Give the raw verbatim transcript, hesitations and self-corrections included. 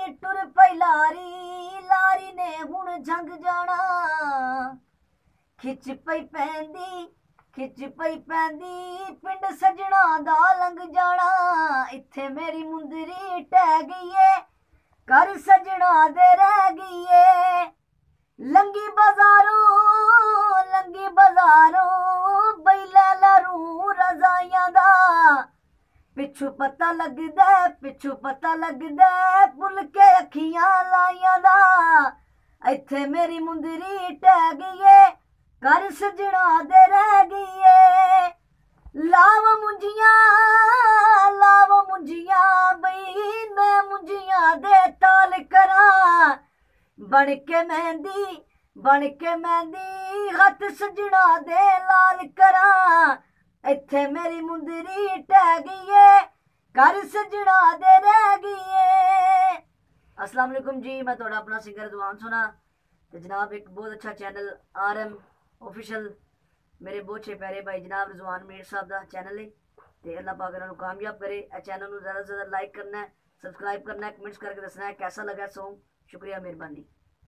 टुर पई लारी लारी ने हुण जंग जाना खिच पई पैंदी खिच पई पैंदी पिंड सजना दा लंघ जाना इत्थे मेरी मुंदरी टह गई है घर सजना दे रह गई है लंगी बाजारों लंगी बाजारों बई लैला रू रजाइयां दा पिछू पता लगदा पिछू पता लगदा भुल के अखियां लाइयां दा इत्थे मेरी मुंदरी टह गई है घर सजना दे रह गई है लाव मुंजियां लाव मुंजियां बई मैं मुंजियां दे ताल करा बन के मेहंदी बन के मेहंदी हथ सजना दे लाल करा इत्थे मेरी मुंदरी टह गई है घर सजना दे रह गई है। अस्सलाम वालेकुम जी, मैं थोड़ा अपना सिंगर रिजवान सोना ते जनाब एक बहुत अच्छा चैनल आर एम ऑफिशियल मेरे बहुत छे प्यारे भाई जनाब रिजवान मीर साहब का चैनल है ते अल्लाह पाक इन्हां नूं कामयाब करे। इस चैनल नूं ज़्यादा से ज़्यादा लाइक करना है, सब्सक्राइब करना है, कमेंट्स करके दसना है कैसा लगा सॉन्ग। शुक्रिया, मेहरबानी।